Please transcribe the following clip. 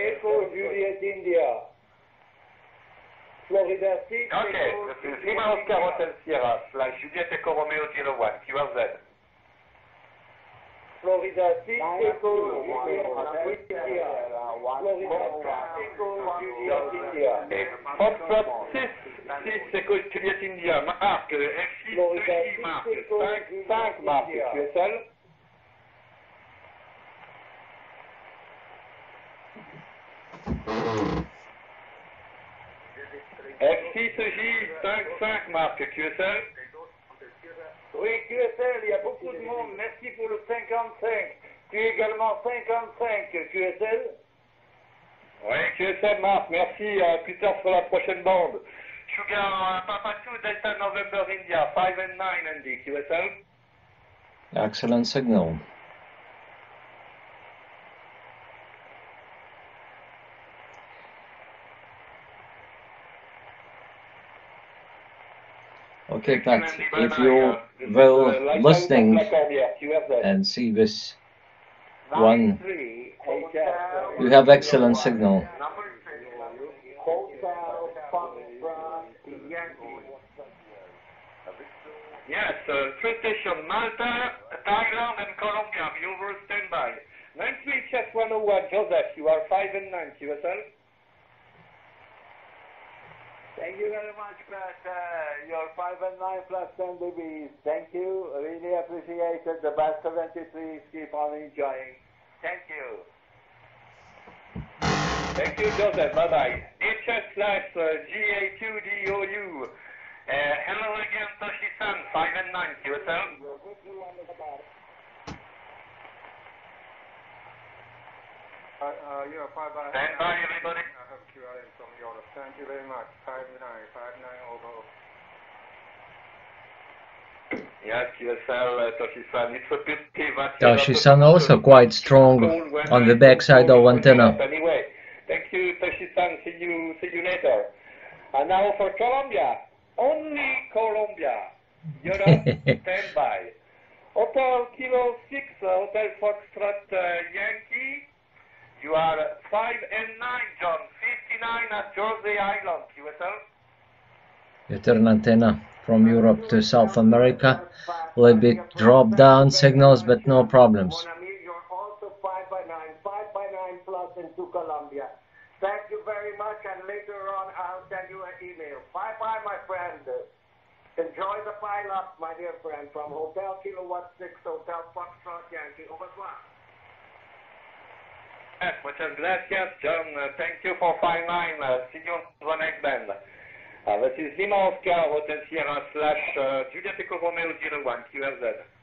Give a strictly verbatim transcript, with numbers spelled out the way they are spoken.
Echo Juliet India. Florida six. Okay, this is Lima Oscar Hotel Sierra slash Juliet Echo Romeo zero one, Q R Z. Florida six, Echo Juliet India. Florida six, Echo Juliet India. Foxtrot six, six, Echo Juliet India, marque F six, Florida J, six, marque Echo cinq, Juliet cinq, marque India. Q S L. F six J, cinq, cinq, marque Q S L. Oui, Q S L, il y a beaucoup de monde. Merci pour le cinquante-cinq. Tu es également cinquante-cinq, Q S L. Oui, Q S L, marque, merci. À plus tard sur la prochaine bande. Sugar, uh, Papa two, Delta November India, five and nine, Andy, Q S L. Excellent signal. Okay, Pat, if you will listening and see this one, you have excellent signal. Yes, uh, three station, Malta, Thailand, and Colombia. The over standby. nine three Chess one oh one, Joseph, you are five and nine, Q S L. Thank you very much, Pat. Uh, you're five and nine plus ten degrees. Thank you. Really appreciate it. The best seventy-threes keep on enjoying. Thank you. Thank you, Joseph. Bye-bye. H S slash G A two D O U. Uh, hello again, Toshi-san, five and nine, Q S L. Uh, uh, yeah, five by Stand by, everybody. I have Q R M from Europe. Thank you very much. Five nine, five nine over. Yes, Q S L, uh, Toshi-san. It's a pity that Toshi-san also quite strong on the backside of antenna. Anyway, thank you, Toshi-san. See you, see you later. And now for Colombia. Only Colombia. Europe, stand by. Hotel Kilo six, uh, Hotel Foxtrot uh, Yankee. You are five and nine, John. fifty-nine at Jersey Island, Q S L. You turn antenna from Europe to South America. A little bit drop down signals, but no problems. You're also five by nine, five by nine plus into Colombia. Thank you very much, and later on I'll send you an email. Bye-bye, my friend. Enjoy the pile-up, my dear friend, from Hotel Kilowatt six, Hotel Foxtrot Yankee. Au revoir. Yes, muchas gracias, John. Uh, thank you for five nine. Uh, see you on the next band. Uh, this is Lima Oscar, Hotel Sierra slash uh, Juliet Echo Romeo zero one, Q R Z.